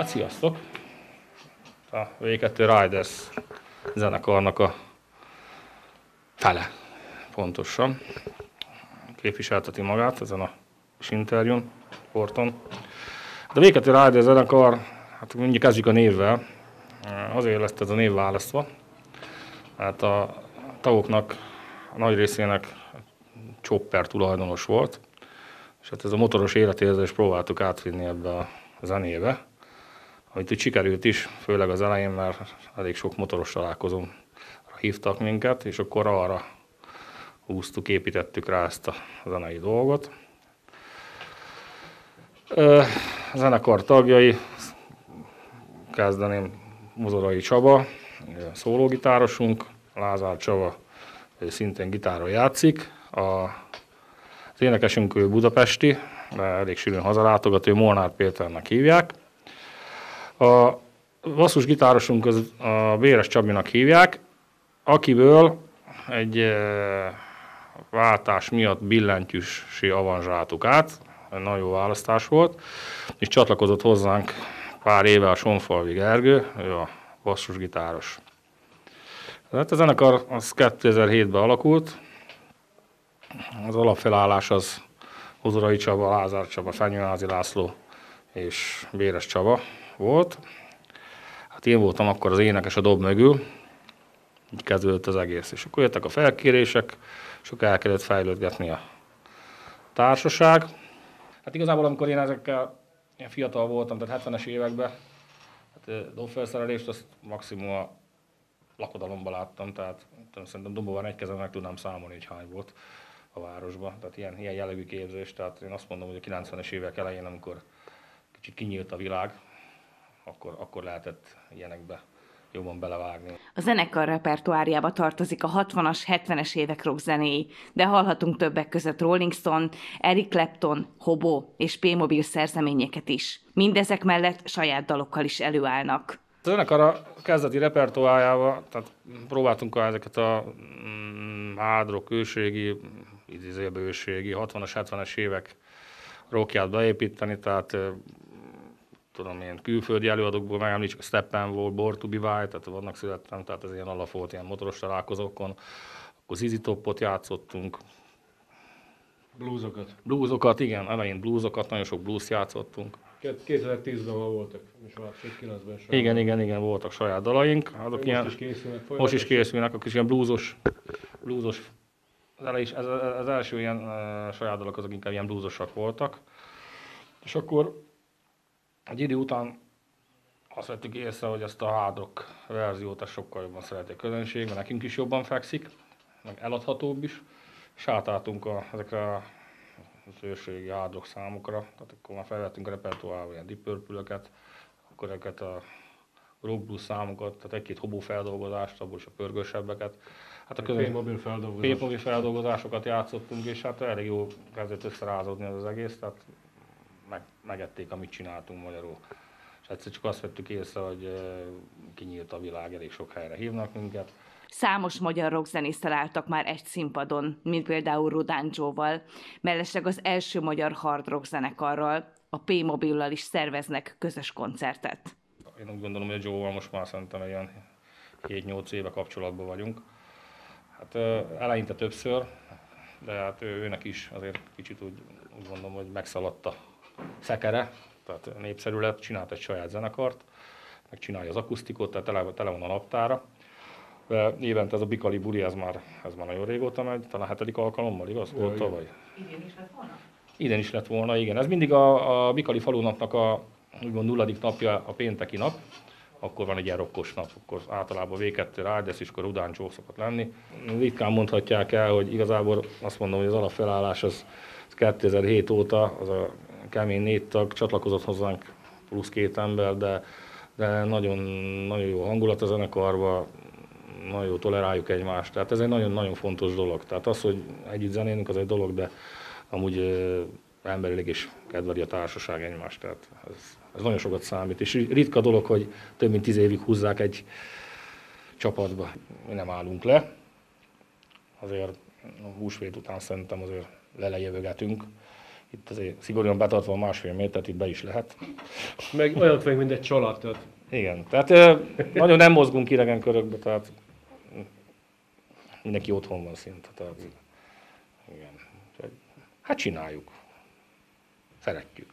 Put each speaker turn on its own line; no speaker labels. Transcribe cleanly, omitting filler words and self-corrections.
Hát sziasztok! A V2 Riders zenekarnak a fele pontosan képviselteti magát ezen a kis interjún, porton. De a V2 Riders zenekar, hát mondjuk kezdjük a névvel, azért lesz ez a név választva. Hát a tagoknak a nagy részének chopper tulajdonos volt, és hát ez a motoros életérzést próbáltuk átvinni ebbe a zenébe, amit úgy sikerült is, főleg az elején, mert elég sok motoros találkozóra hívtak minket, és akkor arra húztuk, építettük rá ezt a zenei dolgot. A zenekar tagjai, kezdeném Mozorai Csaba, szólógitárosunk, Lázár Csaba szintén gitáron játszik, az énekesünk ő budapesti, de elég sűrűn hazalátogat, ő Molnár Péternek hívják. A basszusgitárosunk az a Béres Csabinak hívják, akiből egy váltás miatt billentyűsi avanzsáltuk át, egy nagyon jó választás volt, és csatlakozott hozzánk pár éve a Sonfalvi Gergő, ő a basszusgitáros. Hát a zenekar az 2007-ben alakult, az alapfelállás az Mozorai Csaba, Lázár Csaba, Fenyőházi László és Béres Csaba volt. Hát én voltam akkor az énekes a dob mögül, így kezdődött az egész. És akkor jöttek a felkérések, és akkor el kellett fejlődgetni a társaság. Hát igazából amikor én ezekkel ilyen fiatal voltam, tehát 70-es években, hát dobfelszerelést azt maximum a lakodalomban láttam, tehát szerintem dobóban egy kezemben meg tudnám számolni, hogy hány volt a városban. Tehát ilyen jellegű képzés, tehát én azt mondom, hogy a 90-es évek elején, amikor kicsit kinyílt a világ, akkor lehetett ilyenekbe jobban belevágni.
A zenekar repertoárjába tartozik a 60-as, 70-es évek rockzenéi, de hallhatunk többek között Rolling Stone, Eric Clapton, Hobo és P-Mobil szerzeményeket is. Mindezek mellett saját dalokkal is előállnak.
A zenekar a kezdeti repertoárjába, tehát próbáltunk ezeket a hard rock, őségi, idézőjelben őségi, 60-as, 70-es évek rockját beépíteni, tehát tudom én, külföldi előadókból megemlítsük, a Steppenwolf, Born to be Wild, tehát vannak születtem, tehát ez ilyen alap volt ilyen motoros találkozókon. Akkor ZZ Topot játszottunk. Bluesokat, igen, elején bluesokat, nagyon sok blues játszottunk.
2010-ben voltak, és 2009-ben
saját. Igen, voltak saját dalaink.
Most
ilyen,
is készülnek.
Most is készülnek, akkor is ilyen bluesos. Az első ilyen saját dalok azok inkább ilyen bluesosak voltak. És akkor egy idő után azt vettük észre, hogy ezt a hard rock verziót sokkal jobban szereti a közönség, mert nekünk is jobban fekszik, meg eladhatóbb is, és átálltunk ezekre az őrségi hard rock számokra, tehát akkor már felvettünk a repertoárba ilyen Deep Purple-öket, akkor ezeket a rock blues számokat, tehát egy-két Hobo feldolgozást, abból is a pörgősebbeket. Hát a P-mobil feldolgozásokat játszottunk, és hát elég jó kezdett összerázódni az egész, tehát megették, amit csináltunk magyarul. És egyszer csak azt vettük észre, hogy kinyílt a világ, elég sok helyre hívnak minket.
Számos magyar rockzenésszel álltak már egy színpadon, mint például Rodán Joe-val, mellesleg az első magyar hard rock zenekarral, a P-Mobillal is szerveznek közös koncertet.
Én úgy gondolom, hogy a Joe-val most már szerintem egy ilyen 7-8 éve kapcsolatban vagyunk. Hát eleinte többször, de hát őnek is azért kicsit úgy gondolom, hogy megszaladt a szekere, tehát népszerű lett, csinált egy saját zenekart, meg csinálja az akusztikot, tehát tele van a naptára. De évente ez a Bikali buli, ez már nagyon régóta megy, talán 7. alkalommal, igaz? Volt tavaly?
Idén is lett volna?
Idén is lett volna, igen. Ez mindig a Bikali falunapnak a úgymond 0. napja, a pénteki nap, akkor van egy ilyen rokkos nap, akkor általában V2 Riders és akkor Rodán Joe szokott lenni. Ritkán mondhatják el, hogy igazából azt mondom, hogy az alapfelállás az 2007 óta, az a kemény 4 tag csatlakozott hozzánk plusz 2 ember, de nagyon, nagyon jó hangulat a zenekarban, nagyon jó toleráljuk egymást, tehát ez egy nagyon-nagyon fontos dolog. Tehát az, hogy együtt zenélünk, az egy dolog, de amúgy emberileg is kedveli a társaság egymást, tehát ez nagyon sokat számít. És ritka dolog, hogy több mint 10 évig húzzák egy csapatba. Mi nem állunk le, azért a húsvét után szerintem azért lelejövögetünk, itt azért szigorúan betartva a 1,5 métert, itt be is lehet.
Meg olyan vagyunk, mint egy család, tehát
Igen, tehát nagyon nem mozgunk idegen körökbe, tehát mindenki otthon van szinte. Tehát, igen. Hát csináljuk. Szeretjük.